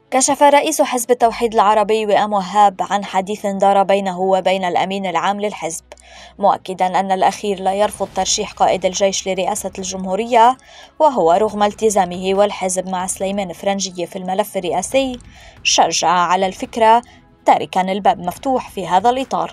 كشف رئيس حزب التوحيد العربي وئام وهاب عن حديث دار بينه وبين الأمين العام للحزب، مؤكدا أن الأخير لا يرفض ترشيح قائد الجيش لرئاسة الجمهورية، وهو رغم التزامه والحزب مع سليمان فرنجية في الملف الرئاسي شجع على الفكرة، تاركا الباب مفتوح في هذا الإطار.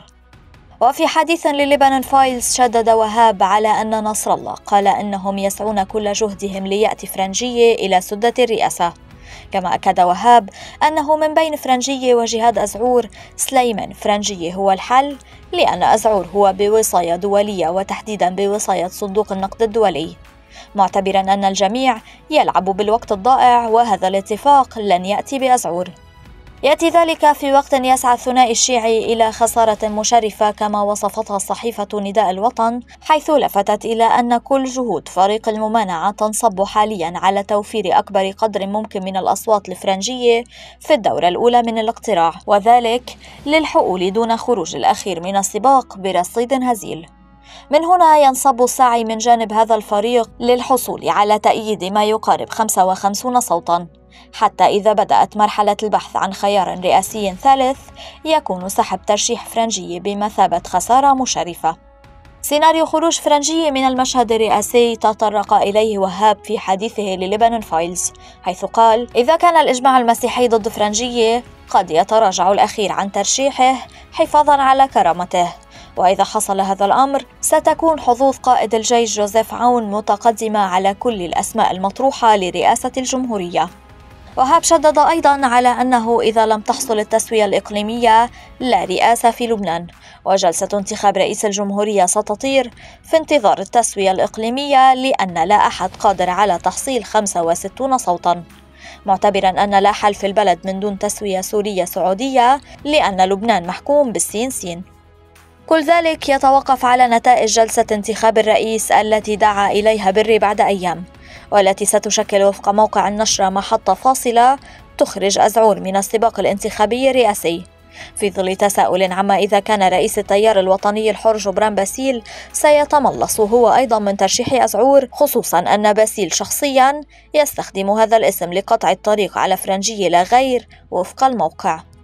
وفي حديث للبنان فايلز شدد وهاب على أن نصر الله قال أنهم يسعون كل جهدهم ليأتي فرنجية إلى سدة الرئاسة. كما أكد وهاب أنه من بين فرنجية وجهاد أزعور سليمان فرنجية هو الحل، لأن أزعور هو بوصاية دولية وتحديدا بوصاية صندوق النقد الدولي، معتبرا أن الجميع يلعب بالوقت الضائع وهذا الاتفاق لن يأتي بأزعور. يأتي ذلك في وقت يسعى الثنائي الشيعي إلى خسارة مشرفة كما وصفتها صحيفة نداء الوطن، حيث لفتت إلى أن كل جهود فريق الممانعة تنصب حاليا على توفير أكبر قدر ممكن من الأصوات الفرنجية في الدورة الأولى من الاقتراع، وذلك للحقول دون خروج الأخير من السباق برصيد هزيل. من هنا ينصب السعي من جانب هذا الفريق للحصول على تأييد ما يقارب 55 صوتا، حتى إذا بدأت مرحلة البحث عن خيار رئاسي ثالث يكون سحب ترشيح فرنجية بمثابة خسارة مشرفة. سيناريو خروج فرنجية من المشهد الرئاسي تطرق إليه وهاب في حديثه للبنان فايلز، حيث قال: إذا كان الإجماع المسيحي ضد فرنجية قد يتراجع الأخير عن ترشيحه حفاظا على كرامته، وإذا حصل هذا الأمر ستكون حظوظ قائد الجيش جوزيف عون متقدمة على كل الأسماء المطروحة لرئاسة الجمهورية. وهاب شدد أيضا على أنه إذا لم تحصل التسوية الإقليمية لا رئاسة في لبنان، وجلسة انتخاب رئيس الجمهورية ستطير في انتظار التسوية الإقليمية، لأن لا أحد قادر على تحصيل 65 صوتا، معتبرا أن لا حل في البلد من دون تسوية سورية سعودية، لأن لبنان محكوم بالسين سين. كل ذلك يتوقف على نتائج جلسة انتخاب الرئيس التي دعا إليها بري بعد أيام، والتي ستشكل وفق موقع النشرة محطة فاصلة تخرج أزعور من السباق الانتخابي الرئاسي، في ظل تساؤل عما إذا كان رئيس التيار الوطني الحر جبران باسيل سيتملص هو أيضا من ترشيح أزعور، خصوصا أن باسيل شخصيا يستخدم هذا الاسم لقطع الطريق على فرنجية لا غير وفق الموقع.